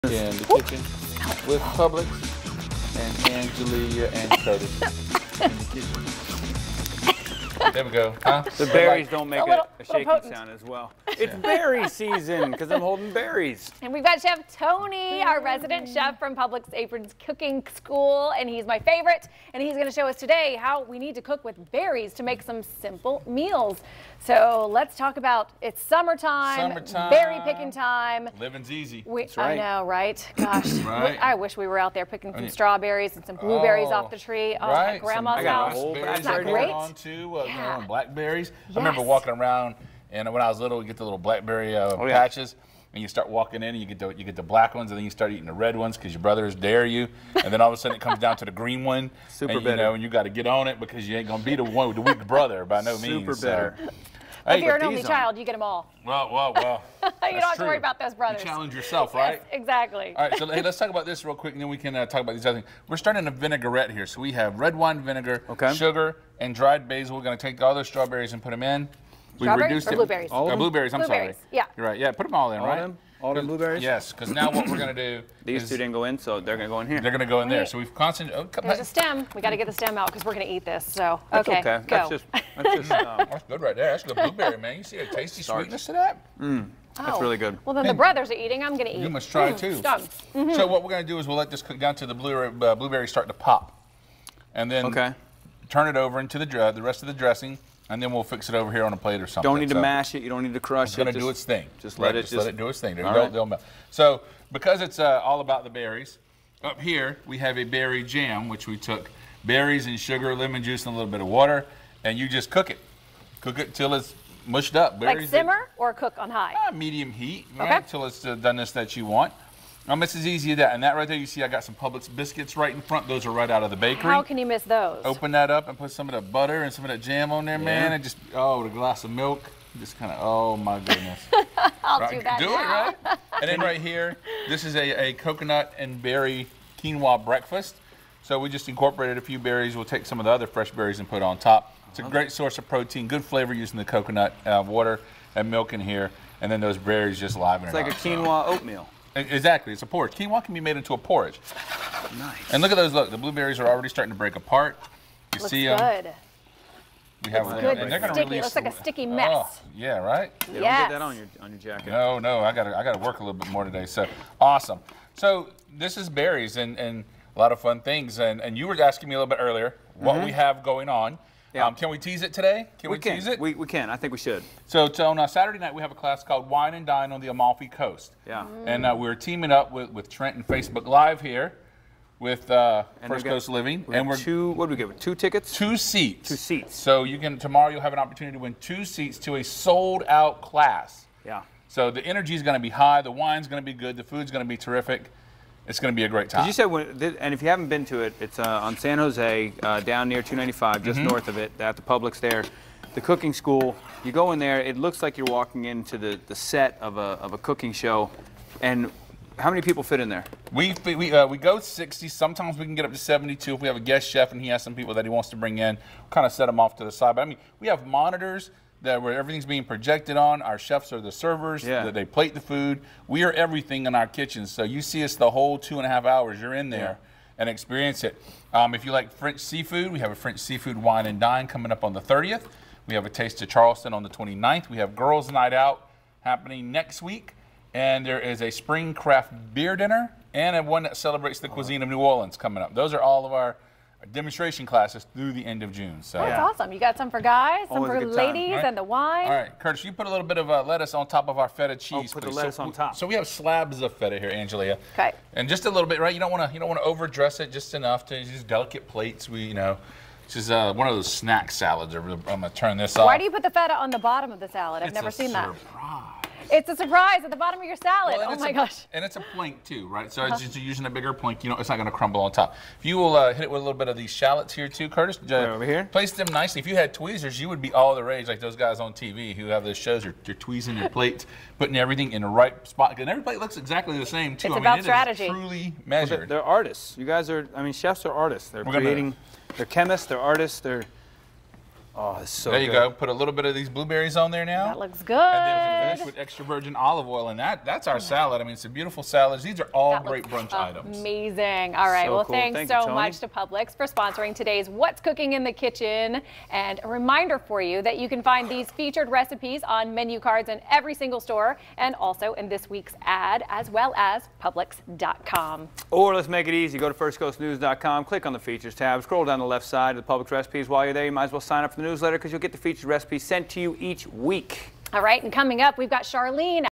In the kitchen with Publix and Angelia and Curtis in the kitchen. There we go. Huh? The berries don't make a shaking potent. sound as well. It's berry season because I'm holding berries. And we've got Chef Tony, our resident chef from Publix Aprons Cooking School, and he's my favorite. And he's going to show us today how we need to cook with berries to make some simple meals. So let's talk about it's summertime, berry picking time. Living's easy. That's right. I know, right? Gosh, Right. I wish we were out there picking some strawberries and some blueberries off the tree. Oh, right. at Grandma's I got house. raspberries It's not are going great. on too, Yeah. and blackberries. I remember walking around, and when I was little, we get the little blackberry yeah. patches. And you start walking in, and you get the black ones, and then you start eating the red ones because your brothers dare you. And then all of a sudden, it comes down to the green one. Super and, bitter. You know, and you got to get on it because you ain't gonna be the one with the weak brother by no means. Super bitter. So. If you're an but only these child, you get them all. Well. You don't have to worry about those brothers. You challenge yourself, right? Yes, exactly. All right, so hey, let's talk about this real quick, and then we can talk about these other things. We're starting a vinaigrette here. So we have red wine vinegar, sugar, and dried basil. We're going to take all those strawberries and put them in. We Strawberries or blueberries? All of them? Blueberries, I'm Blueberries, sorry. yeah. You're right, yeah, put them all in, All right? of them? All the blueberries? Yes, because now what we're going to do These is two didn't go in, so they're going to go in here. they're going to go in there. Right. So we've concentrated. Oh, There's a stem. We got to get the stem out because we're going to eat this. So, That's okay, okay. go. That's good right there. That's good blueberry, man. You see the tasty sweetness to that? That's really good. Well, then the brothers are eating. I'm going to eat. You must try too. Stem. So what we're going to do is we'll let this cook down to the blueberries start to pop. And then turn it over into the rest of the dressing, and then we'll fix it over here on a plate or something. Don't need to mash it. You don't need to crush It's it. going to do its thing. Just let it do its thing. All right. They'll melt. So because it's all about the berries, up here we have a berry jam, which we took berries and sugar, lemon juice, and a little bit of water, and you just cook it. Cook it till it's mushed up. Like simmer or cook on high? Medium heat, right? Till it's done this that you want. This is easy as that. And that right there, you see I got some Publix biscuits right in front. Those are right out of the bakery. How can you miss those? Open that up and put some of the butter and some of that jam on there, man. And just, the glass of milk. Just kind of, oh my goodness. I'll do that Do now. it, right? And then right here, this is a coconut and berry quinoa breakfast. So we just incorporated a few berries. We'll take some of the other fresh berries and put on top. It's a great source of protein, good flavor using the coconut water and milk in here. And then those berries just liven it up. It's like a quinoa oatmeal. Exactly, it's a porridge. Quinoa can be made into a porridge. Nice. And look at those, look, the blueberries are already starting to break apart. You see them? Good. We have Good. and they're gonna Sticky. release. It looks like a sticky mess. Oh, yeah, right? Yeah, don't Yes. get that on your jacket. No, I gotta work a little bit more today. So awesome. So this is berries and a lot of fun things. And you were asking me a little bit earlier what we have going on. Yeah. Can we tease it today? Can we tease it? We can. I think we should. So on Saturday night, we have a class called Wine and Dine on the Amalfi Coast. Yeah. And we're teaming up with Trent and Facebook Live here with First Coast Living. And we're what do we give? 2 tickets? 2 seats. 2 seats. So tomorrow you'll have an opportunity to win 2 seats to a sold out class. Yeah. So the energy is going to be high, the wine's going to be good, the food's going to be terrific. It's going to be a great time. You said, and if you haven't been to it, it's on San Jose, down near 295, just north of it, at the Publix there. The cooking school, you go in there, it looks like you're walking into the set of a cooking show. And how many people fit in there? We go 60. Sometimes we can get up to 72 if we have a guest chef and he has some people that he wants to bring in. Kind of set them off to the side. But I mean, we have monitors where everything's being projected on. Our chefs are the servers. They plate the food. We are everything in our kitchens. So you see us the whole 2.5 hours. You're in there and experience it. If you like French seafood, we have a French seafood wine and dine coming up on the 30th. We have a Taste of Charleston on the 29th. We have Girls Night Out happening next week. And there is a spring craft beer dinner and one that celebrates the cuisine of New Orleans coming up. Those are all of our demonstration classes through the end of June. So That's awesome. You got some for guys, some Always a for good time, ladies, right? and the wine. All right, Curtis, you put a little bit of lettuce on top of our feta cheese. Put the please. lettuce on top. So we have slabs of feta here, Angelia. Okay. And just a little bit, right? You don't want to overdress it, just enough to use delicate plates. This is one of those snack salads. I'm gonna turn this off. Why do you put the feta on the bottom of the salad? I've never seen that. Surprise. It's a surprise at the bottom of your salad. Well, oh my gosh. And it's a plank too, right? So it's just using a bigger plank, it's not going to crumble on top. If you will hit it with a little bit of these shallots here too, Curtis. Over here? Place them nicely. If you had tweezers, you would be all the rage like those guys on TV who have those shows. They're tweezing your plate, putting everything in the right spot. And every plate looks exactly the same too. It's about it strategy. Is truly measured. They're artists. You guys are, chefs are artists. They're they're chemists, they're artists, Oh, it's so There good. you go. Put a little bit of these blueberries on there now. That looks good. And then finish with extra virgin olive oil, and that's our salad. I mean, it's a beautiful salad. These are all That great looks brunch items. Amazing. All right. So Well, cool. thanks Thank you, so Tony. much to Publix for sponsoring today's What's Cooking in the Kitchen. And a reminder for you that you can find these featured recipes on menu cards in every single store and also in this week's ad, as well as Publix.com. Or let's make it easy. Go to firstcoastnews.com, click on the features tab, scroll down the left side of the Publix recipes. While you're there, you might as well sign up for the newsletter because you'll get the featured recipes sent to you each week. All right. And coming up, we've got Charlene